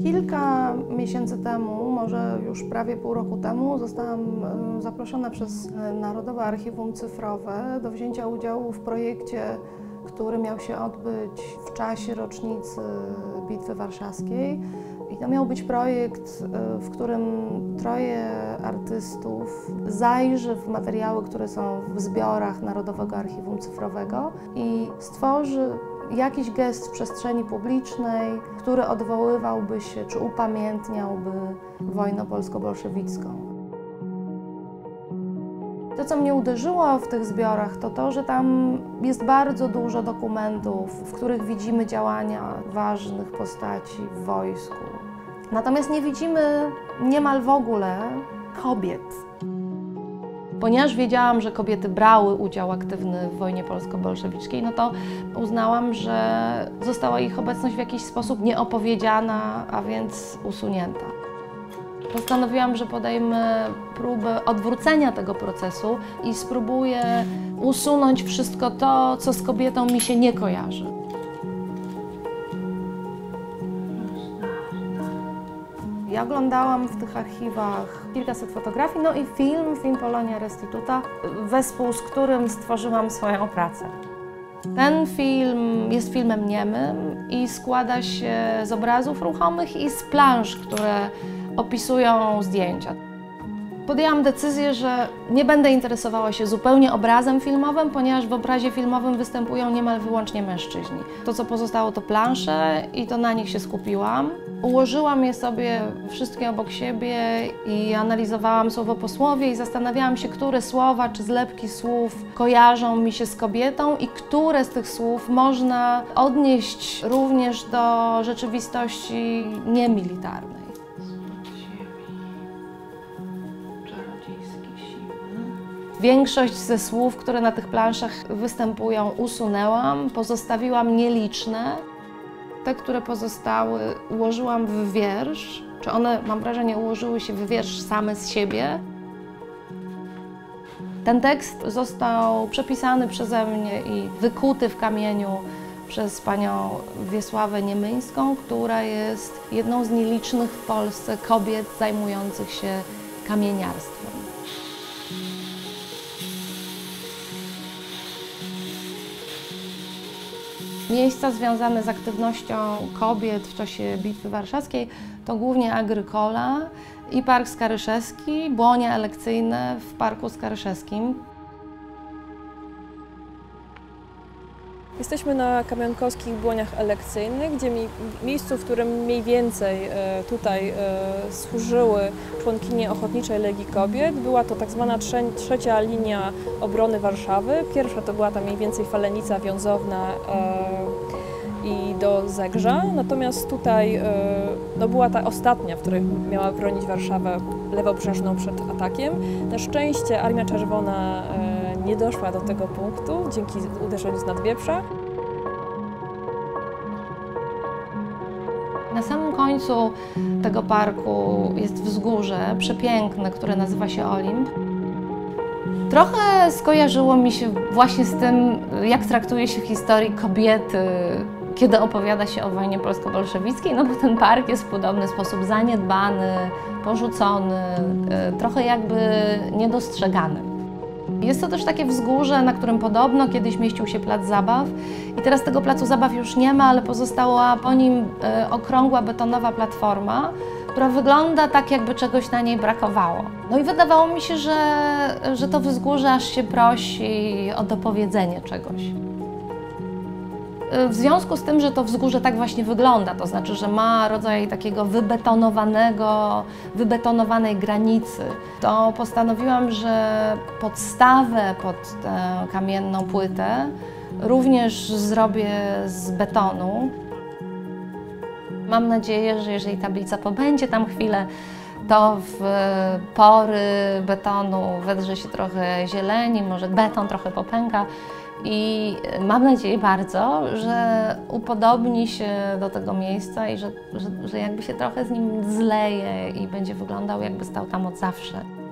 Kilka miesięcy temu, może już prawie pół roku temu, zostałam zaproszona przez Narodowe Archiwum Cyfrowe do wzięcia udziału w projekcie, który miał się odbyć w czasie rocznicy Bitwy Warszawskiej. I to miał być projekt, w którym troje artystów zajrzy w materiały, które są w zbiorach Narodowego Archiwum Cyfrowego i stworzy jakiś gest w przestrzeni publicznej, który odwoływałby się czy upamiętniałby wojnę polsko-bolszewicką. To, co mnie uderzyło w tych zbiorach, to to, że tam jest bardzo dużo dokumentów, w których widzimy działania ważnych postaci w wojsku. Natomiast nie widzimy niemal w ogóle kobiet. Ponieważ wiedziałam, że kobiety brały udział aktywny w wojnie polsko-bolszewickiej, no to uznałam, że została ich obecność w jakiś sposób nieopowiedziana, a więc usunięta. Postanowiłam, że podejmę próbę odwrócenia tego procesu i spróbuję usunąć wszystko to, co z kobietą mi się nie kojarzy. Ja oglądałam w tych archiwach kilkaset fotografii, no i film Polonia Restituta, wespół z którym stworzyłam swoją pracę. Ten film jest filmem niemym i składa się z obrazów ruchomych i z plansz, które opisują zdjęcia. Podjęłam decyzję, że nie będę interesowała się zupełnie obrazem filmowym, ponieważ w obrazie filmowym występują niemal wyłącznie mężczyźni. To, co pozostało, to plansze i to na nich się skupiłam. Ułożyłam je sobie wszystkie obok siebie i analizowałam słowo po słowie i zastanawiałam się, które słowa czy zlepki słów kojarzą mi się z kobietą i które z tych słów można odnieść również do rzeczywistości niemilitarnej. Większość ze słów, które na tych planszach występują, usunęłam, pozostawiłam nieliczne. Te, które pozostały, ułożyłam w wiersz, czy one, mam wrażenie, ułożyły się w wiersz same z siebie. Ten tekst został przepisany przeze mnie i wykuty w kamieniu przez panią Wiesławę Niemyńską, która jest jedną z nielicznych w Polsce kobiet zajmujących się kamieniarstwem. Miejsca związane z aktywnością kobiet w czasie Bitwy Warszawskiej to głównie Agrykola i Park Skaryszewski, błonia elekcyjne w Parku Skaryszewskim. Jesteśmy na kamionkowskich błoniach elekcyjnych, miejscu, w którym mniej więcej tutaj służyły członkinie Ochotniczej Legii Kobiet. Była to tak zwana trzecia linia obrony Warszawy. Pierwsza to była ta mniej więcej Falenica, Wiązowna i do Zegrza. Natomiast tutaj no, była ta ostatnia, w której miała bronić Warszawę lewobrzeżną przed atakiem. Na szczęście Armia Czerwona nie doszła do tego punktu dzięki uderzeniu z Nadwieprza. Na samym końcu tego parku jest wzgórze przepiękne, które nazywa się Olimp. Trochę skojarzyło mi się właśnie z tym, jak traktuje się w historii kobiety, kiedy opowiada się o wojnie polsko-bolszewickiej, no bo ten park jest w podobny sposób zaniedbany, porzucony, trochę jakby niedostrzegany. Jest to też takie wzgórze, na którym podobno kiedyś mieścił się plac zabaw i teraz tego placu zabaw już nie ma, ale pozostała po nim okrągła betonowa platforma, która wygląda tak, jakby czegoś na niej brakowało. No i wydawało mi się, że to wzgórze aż się prosi o dopowiedzenie czegoś. W związku z tym, że to wzgórze tak właśnie wygląda, to znaczy, że ma rodzaj takiego wybetonowanej granicy, to postanowiłam, że podstawę pod tę kamienną płytę również zrobię z betonu. Mam nadzieję, że jeżeli tablica pobędzie tam chwilę, to w pory betonu wedrze się trochę zieleni, może beton trochę popęka. I mam nadzieję bardzo, że upodobni się do tego miejsca i że jakby się trochę z nim zleje i będzie wyglądał, jakby stał tam od zawsze.